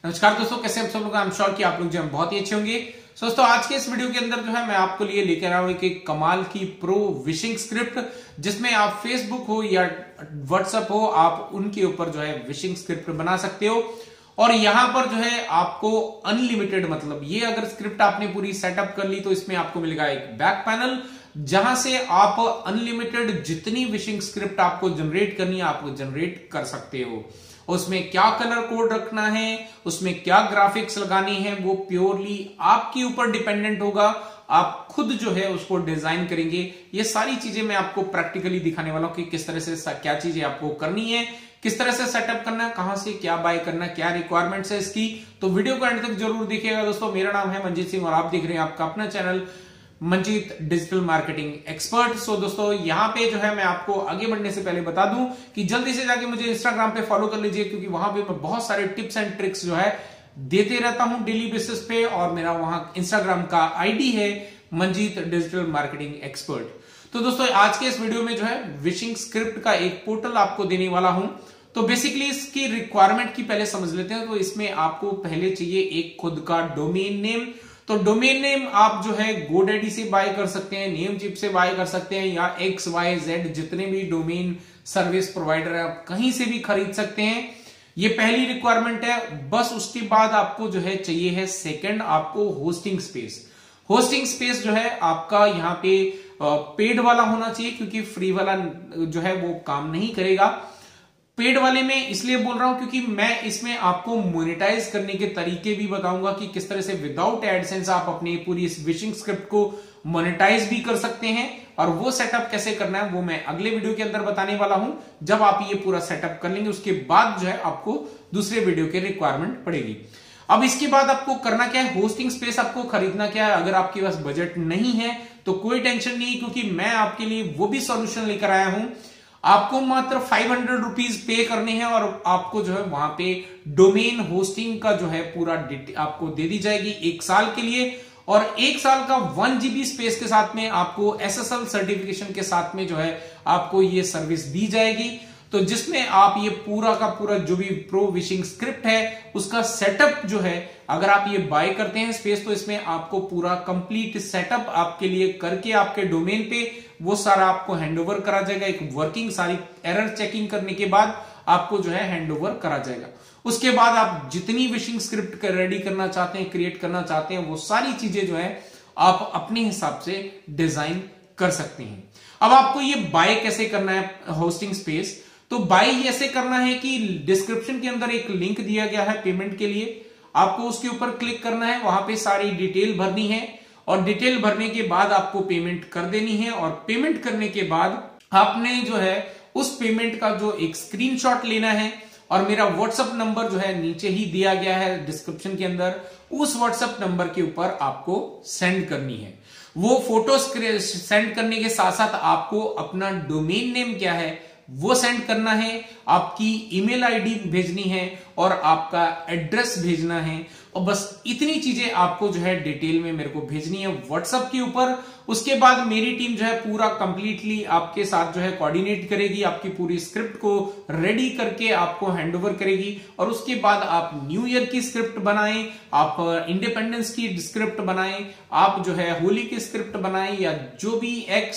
नमस्कार दोस्तों, कैसे आप सब लोग। आई एम श्योर कि आप लोग जो है बहुत ही अच्छे होंगे। दोस्तों आज के इस वीडियो के अंदर जो है मैं आपको लिए लेकर आया हूं एक कमाल की प्रो विशिंग स्क्रिप्ट, जिसमें आप फेसबुक हो या व्हाट्सएप हो, आप उनके ऊपर जो है विशिंग स्क्रिप्ट बना सकते हो। और यहां पर जो है आपको अनलिमिटेड, मतलब ये अगर स्क्रिप्ट आपने पूरी सेटअप कर ली तो इसमें आपको मिलेगा एक बैक पैनल, जहां से आप अनलिमिटेड जितनी विशिंग स्क्रिप्ट आपको जनरेट करनी है आप जनरेट कर सकते हो। उसमें क्या कलर कोड रखना है, उसमें क्या ग्राफिक्स लगानी है, वो प्योरली आपके ऊपर डिपेंडेंट होगा। आप खुद जो है उसको डिजाइन करेंगे। ये सारी चीजें मैं आपको प्रैक्टिकली दिखाने वाला हूं कि किस तरह से क्या चीजें आपको करनी है, किस तरह से सेटअप करना है, कहां से क्या बाय करना है, क्या रिक्वायरमेंट्स है इसकी। तो वीडियो को एंड तक जरूर देखिएगा दोस्तों। मेरा नाम है मंजीत सिंह और आप देख रहे हैं आपका अपना channel Manjeet digital marketing expert. So दोस्तों यहाँ पे जो है मैं आपको आगे बढ़ने से पहले बता दूं कि जल्दी से जाके मुझे इंस्टाग्राम पे फॉलो कर लीजिए, क्योंकि वहां पे मैं बहुत सारे टिप्स एंड ट्रिक्स जो है देते रहता हूं डेली बेसिस पे। और मेरा वहां इंस्टाग्राम का आईडी है मंजीत डिजिटल मार्केटिंग एक्सपर्ट। तो दोस्तों आज के इस वीडियो में जो है विशिंग स्क्रिप्ट का एक पोर्टल आपको देने वाला हूं। तो बेसिकली इसकी रिक्वायरमेंट की पहले समझ लेते हैं। तो इसमें आपको पहले चाहिए एक खुद का डोमेन नेम। तो डोमेन नेम आप जो है गोडैडी से बाय कर सकते हैं, नेमचिप से बाय कर सकते हैं, या XYZ जितने भी डोमेन सर्विस प्रोवाइडर है आप कहीं से भी खरीद सकते हैं। ये पहली रिक्वायरमेंट है। बस उसके बाद आपको जो है चाहिए है सेकंड, आपको होस्टिंग स्पेस। होस्टिंग स्पेस जो है आपका यहाँ पे पेड वाला होना चाहिए, क्योंकि फ्री वाला जो है वो काम नहीं करेगा। पेड वाले में इसलिए बोल रहा हूं क्योंकि मैं इसमें आपको मोनेटाइज करने के तरीके भी बताऊंगा कि किस तरह से विदाउट एडसेंस आप अपनी पूरी इस विशिंग स्क्रिप्ट को मोनेटाइज भी कर सकते हैं। और वो सेटअप कैसे करना है वो मैं अगले वीडियो के अंदर बताने वाला हूं। जब आप ये पूरा सेटअप कर लेंगे उसके बाद जो है आपको दूसरे वीडियो की रिक्वायरमेंट पड़ेगी। अब इसके बाद आपको करना क्या है, होस्टिंग स्पेस आपको खरीदना क्या है। अगर आपके पास बजट नहीं है तो कोई टेंशन नहीं, क्योंकि मैं आपके लिए वो भी सॉल्यूशन लेकर आया हूं। आपको मात्र 500 रुपीज पे करने हैं और आपको जो है वहां पे डोमेन होस्टिंग का जो है पूरा आपको दे दी जाएगी 1 साल के लिए। और 1 साल का 1 GB स्पेस के साथ में आपको SSL सर्टिफिकेशन के साथ में जो है आपको ये सर्विस दी जाएगी। तो जिसमें आप ये पूरा का पूरा जो भी प्रो विशिंग स्क्रिप्ट है उसका सेटअप जो है, अगर आप ये बाय करते हैं स्पेस, तो इसमें आपको पूरा कंप्लीट सेटअप आपके लिए करके आपके डोमेन पे वो सारा आपको हैंडओवर करा जाएगा। एक वर्किंग सारी एरर चेकिंग करने के बाद आपको जो है हैंडओवर करा जाएगा। उसके बाद आप जितनी विशिंग स्क्रिप्ट रेडी करना चाहते हैं, क्रिएट करना चाहते हैं, वो सारी चीजें जो है आप अपने हिसाब से डिजाइन कर सकते हैं। अब आपको ये बाय कैसे करना है होस्टिंग स्पेस, तो बाय ऐसे करना है कि डिस्क्रिप्शन के अंदर एक लिंक दिया गया है पेमेंट के लिए। आपको उसके ऊपर क्लिक करना है, वहां पे सारी डिटेल भरनी है और डिटेल भरने के बाद आपको पेमेंट कर देनी है। और पेमेंट करने के बाद आपने जो है उस पेमेंट का जो एक स्क्रीनशॉट लेना है, और मेरा व्हाट्सएप नंबर जो है नीचे ही दिया गया है डिस्क्रिप्शन के अंदर, उस व्हाट्सएप नंबर के ऊपर आपको सेंड करनी है। वो फोटो सेंड करने के साथ साथ आपको अपना डोमेन नेम क्या है वो सेंड करना है, आपकी ईमेल आईडी भेजनी है और आपका एड्रेस भेजना है। और बस इतनी चीजें आपको जो है डिटेल में मेरे को भेजनी है व्हाट्सएप के ऊपर। उसके बाद मेरी टीम जो है पूरा कंप्लीटली आपके साथ जो है कोऑर्डिनेट करेगी, आपकी पूरी स्क्रिप्ट को रेडी करके आपको हैंडओवर करेगी। और उसके बाद आप न्यू ईयर की स्क्रिप्ट बनाएं, आप इंडिपेंडेंस की स्क्रिप्ट बनाएं, आप जो है होली की स्क्रिप्ट बनाएं, या जो भी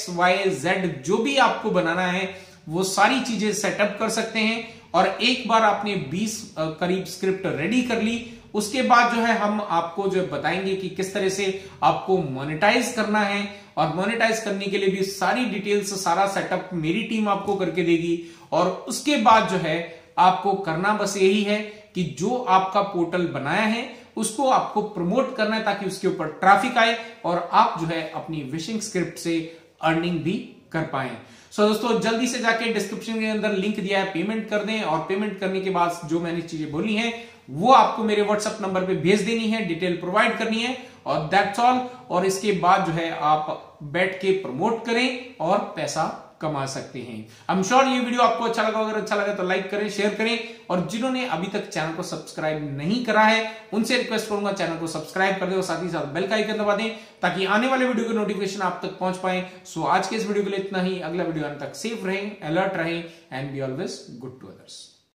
XYZ जो भी आपको बनाना है वो सारी चीजें सेटअप कर सकते हैं। और एक बार आपने 20 करीब स्क्रिप्ट रेडी कर ली, उसके बाद जो है हम आपको जो बताएंगे कि किस तरह से आपको मोनेटाइज करना है। और मोनेटाइज करने के लिए भी सारी डिटेल्स, सारा सेटअप मेरी टीम आपको करके देगी। और उसके बाद जो है आपको करना बस यही है कि जो आपका पोर्टल बनाया है उसको आपको प्रमोट करना है, ताकि उसके ऊपर ट्रैफिक आए और आप जो है अपनी विशिंग स्क्रिप्ट से अर्निंग भी कर पाए। सो दोस्तों जल्दी से जाके डिस्क्रिप्शन के अंदर लिंक दिया है, पेमेंट कर दें। और पेमेंट करने के बाद जो मैंने चीजें बोली हैं वो आपको मेरे व्हाट्सएप नंबर पे भेज देनी है, डिटेल प्रोवाइड करनी है, और दैट्स ऑल। और इसके बाद जो है आप बैठ के प्रमोट करें और पैसा कमा सकते हैं। आई एम श्योर ये वीडियो आपको अच्छा लगा। अगर अच्छा लगा तो लाइक करें, शेयर करें। और जिन्होंने अभी तक चैनल को सब्सक्राइब नहीं करा है उनसे रिक्वेस्ट करूंगा चैनल को सब्सक्राइब कर दें और साथ ही साथ बेल का आइकन दबा दें, ताकि आने वाले वीडियो के नोटिफिकेशन आप तक पहुंच पाए। सो आज के इस वीडियो के लिए इतना ही। अगला वीडियो आने तक सेफ रहें, अलर्ट रहें and be always good to others.